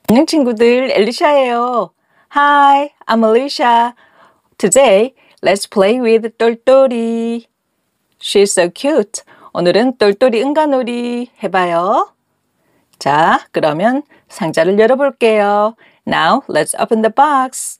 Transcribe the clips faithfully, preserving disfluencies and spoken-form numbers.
안녕 친구들, 엘리샤예요. Hi, I'm Alicia. Today, let's play with 똘똘이. She's so cute. 오늘은 똘똘이 응가놀이 해봐요. 자, 그러면 상자를 열어볼게요. Now, let's open the box.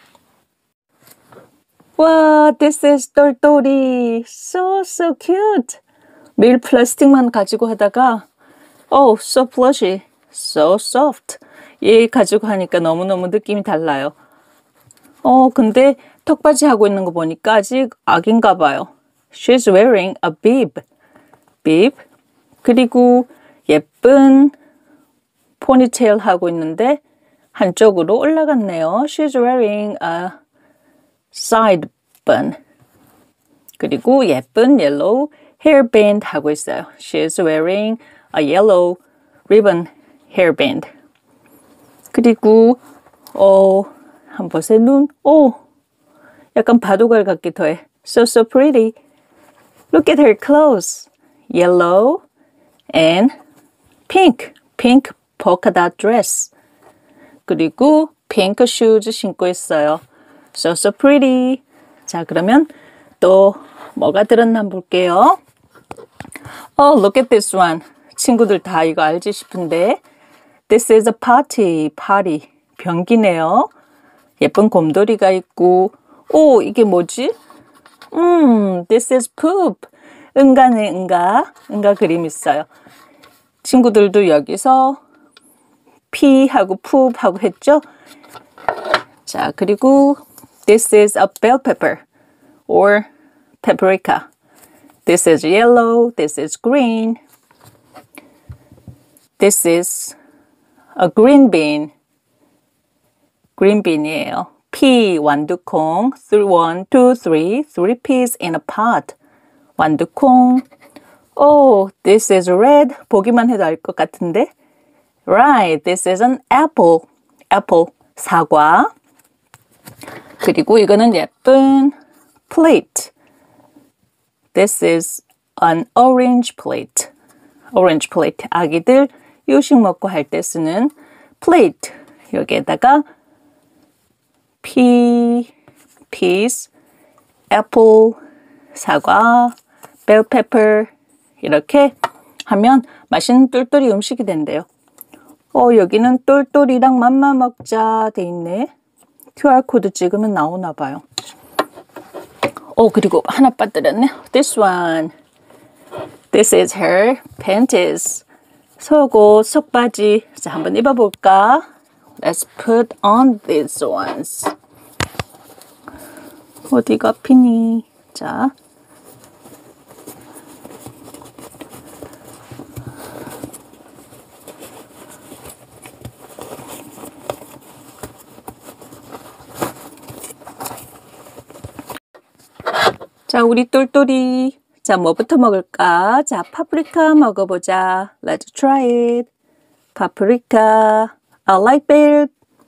와, this is 똘똘이. So, so cute. 매일 플라스틱만 가지고 하다가 Oh, so plushy. So soft. 얘 가지고 하니까 너무너무 느낌이 달라요. 어, 근데 턱받이 하고 있는 거 보니까 아직 아기인가 봐요. She's wearing a bib. bib. 그리고 예쁜 포니테일 하고 있는데 한쪽으로 올라갔네요. She's wearing a side bun. 그리고 예쁜 yellow hairband 하고 있어요. She's wearing a yellow ribbon hairband. 그리고 어, 한번 보세요. 눈. 오, 약간 바둑알 같기도 해. So, so pretty. Look at her clothes. Yellow and pink. Pink polka dot dress. 그리고 pink shoes 신고 있어요. So, so pretty. 자, 그러면 또 뭐가 들었나 한번 볼게요. Oh, look at this one. 친구들 다 이거 알지 싶은데 This is a party. party. 변기네요. 예쁜 곰돌이가 있고 오, 이게 뭐지? 음, this is poop. 응가네, 응가. 응가 그림 있어요. 친구들도 여기서 피하고 푸하고 했죠? 자, 그리고 This is a bell pepper or paprika. This is yellow. This is green. This is a green bean. green bean이에요. pea, 완두콩. one, two, three. three peas in a pot. 완두콩. Oh, this is red. 보기만 해도 알 것 같은데. Right, this is an apple. apple, 사과. 그리고 이거는 예쁜 plate. This is an orange plate. orange plate. 아기들 요식 먹고 할 때 쓰는 plate. 여기에다가 pea, peas, apple, 사과, bell pepper 이렇게 하면 맛있는 똘똘이 음식이 된대요. 어, 여기는 똘똘이랑 맘마 먹자 돼 있네. 큐알 코드 찍으면 나오나 봐요. 어, 그리고 하나 빠뜨렸네. This one. This is her panties. 속옷, 속바지. 자, 한번 입어볼까? Let's put on these ones. 어디가 피니? 자. 자, 우리 똘똘이. 자, 뭐부터 먹을까? 자, 파프리카 먹어보자. Let's try it. 파프리카. I like bell.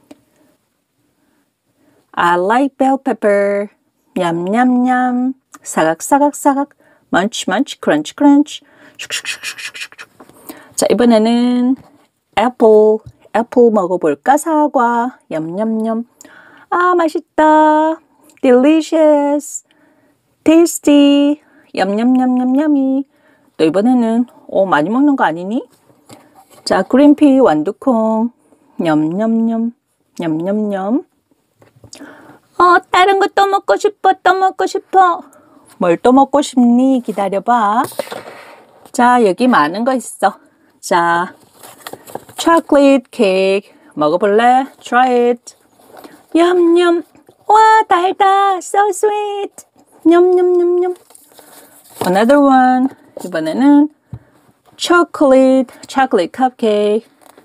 I like bell pepper. 냠냠냠. 사각사각사각. Munch, munch, crunch, crunch. 자, 이번에는 apple. apple 먹어볼까? 사과. 냠냠냠. 아, 맛있다. Delicious. Tasty. 얌얌얌얌얌이. 또 이번에는 오, 많이 먹는 거 아니니? 자, 그린피 완두콩. 냠냠냠. 냠냠냠. 어, 다른 거 또 먹고 싶어. 또 먹고 싶어. 뭘 또 먹고 싶니? 기다려봐. 자, 여기 많은 거 있어. 자, chocolate cake. 먹어볼래? Try it. 냠냠. 와, 달다. So sweet. 냠냠냠냠. Another one. 이번에는 chocolate, chocolate cupcake.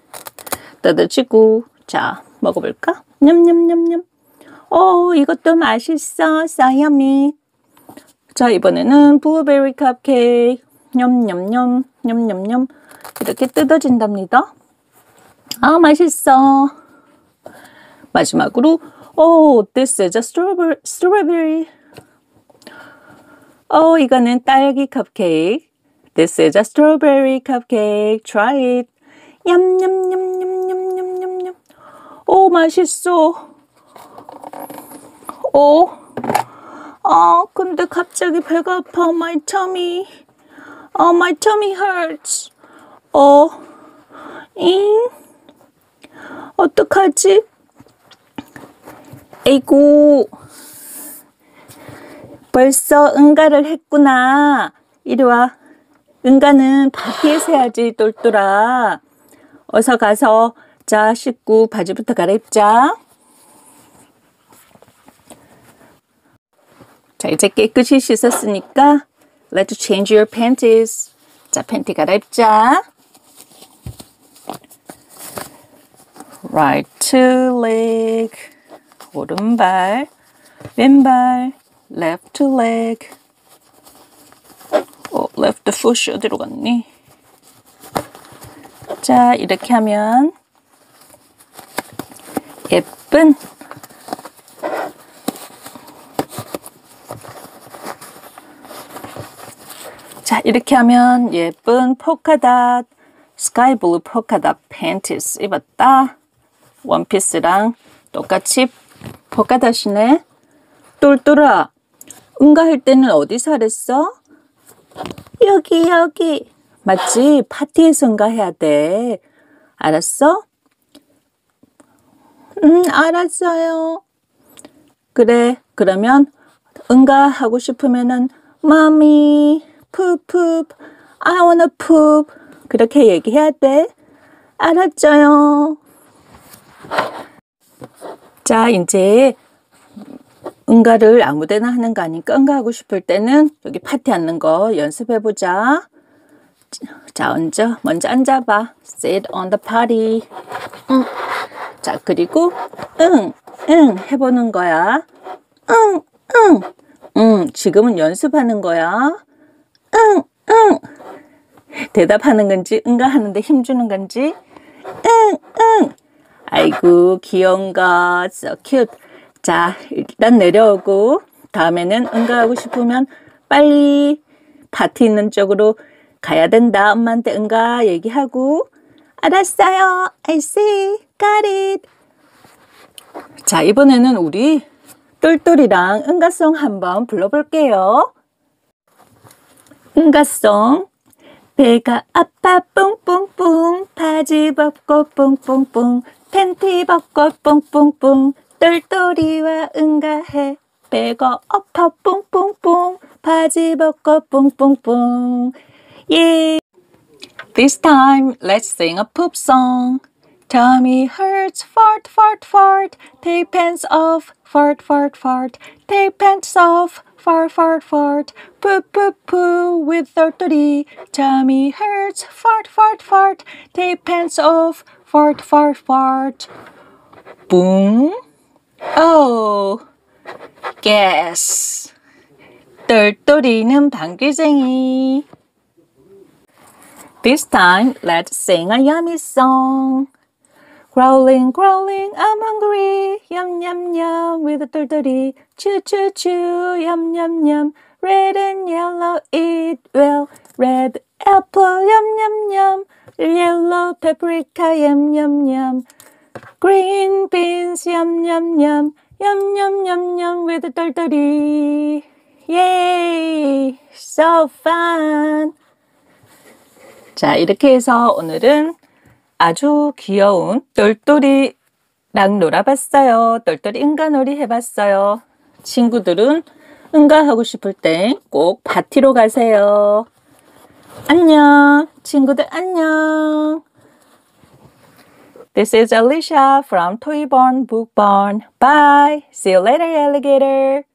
뜯어지고. 자, 먹어볼까? 냠냠냠냠. 오, 이것도 맛있어. So yummy. 자, 이번에는 blueberry cupcake. 냠냠냠, 냠냠냠. 이렇게 뜯어진답니다. 아, 맛있어. 마지막으로, oh, this is a strawberry. strawberry. 어, 이거는 딸기 컵케이크. This is a strawberry cupcake. Try it. 냠냠냠냠냠냠냠. 맛있어. 어, 아, 근데 갑자기 배가 아파. My tummy. 어, my tummy hurts. 어, 잉? 어떡하지? 에이구. 벌써 응가를 했구나. 이리 와. 응가는 바퀴에서 해야지, 똘똘아. 어서 가서 자 씻고 바지부터 갈아입자. 자, 이제 깨끗이 씻었으니까 Let's change your panties. 자, 팬티 갈아입자. Right leg. 오른발. 왼발. Left leg. 어, left foot 어디로 갔니? 자, 이렇게 하면 예쁜 자, 이렇게 하면 예쁜 포카닷 스카이 블루 포카닷 팬티스 입었다. 원피스랑 똑같이 포카닷이네. 똘똘아, 응가할 때는 어디서 하랬어? 여기 여기. 맞지? 파티에서 응가해야 돼. 알았어? 음, 알았어요. 그래, 그러면 응가하고 싶으면은 Mommy, poop, poop, I wanna poop. 그렇게 얘기해야 돼. 알았죠요. 자, 이제 응가를 아무데나 하는 거 아니까 응가하고 싶을 때는 여기 파티 앉는 거 연습해보자. 자, 먼저, 먼저 앉아봐. Sit on the party. 응. 자, 그리고 응, 응 해보는 거야. 응, 응, 응. 지금은 연습하는 거야. 응, 응. 대답하는 건지, 응가하는데 힘주는 건지. 응, 응. 아이고, 귀여운가. So cute. 자, 일단 내려오고 다음에는 응가하고 싶으면 빨리 파티 있는 쪽으로 가야 된다. 엄마한테 응가 얘기하고. 알았어요. I see. Got it. 자, 이번에는 우리 똘똘이랑 응가송 한번 불러볼게요. 응가송. 배가 아파 뿡뿡뿡 바지 벗고 뿡뿡뿡 팬티 벗고 뿡뿡뿡 똘똘이와 응가해. 배가 아파 뿡뿡뿡 바지 벗고 뿡뿡뿡. Yeah. This time, let's sing a poop song. Tummy hurts, fart, fart, fart. Take pants off, fart, fart, fart. Take pants off, fart, fart, fart. Poo, poo, poo with 똘똘이. Tummy hurts, fart, fart, fart. Take pants off, fart, fart, fart. Boom. Oh. Guess. 똘똘이는 방귀쟁이. This time, let's sing a yummy song. Growling, growling, I'm hungry. Yum, yum, yum with a 똘똘이. Chew, chew, chew, yum, yum, yum. Red and yellow, eat well. Red apple, yum, yum, yum. Yellow paprika, yum, yum, yum. Green beans, yum, yum, yum. Yum, yum, yum, yum with a 똘똘이. Yay! So fun! 자, 이렇게 해서 오늘은 아주 귀여운 똘똘이랑 놀아봤어요. 똘똘이 응가놀이 해봤어요. 친구들은 응가하고 싶을 땐 꼭 파티로 가세요. 안녕. 친구들 안녕. This is Alicia from Toy Barn Book Barn. Bye. See you later, alligator.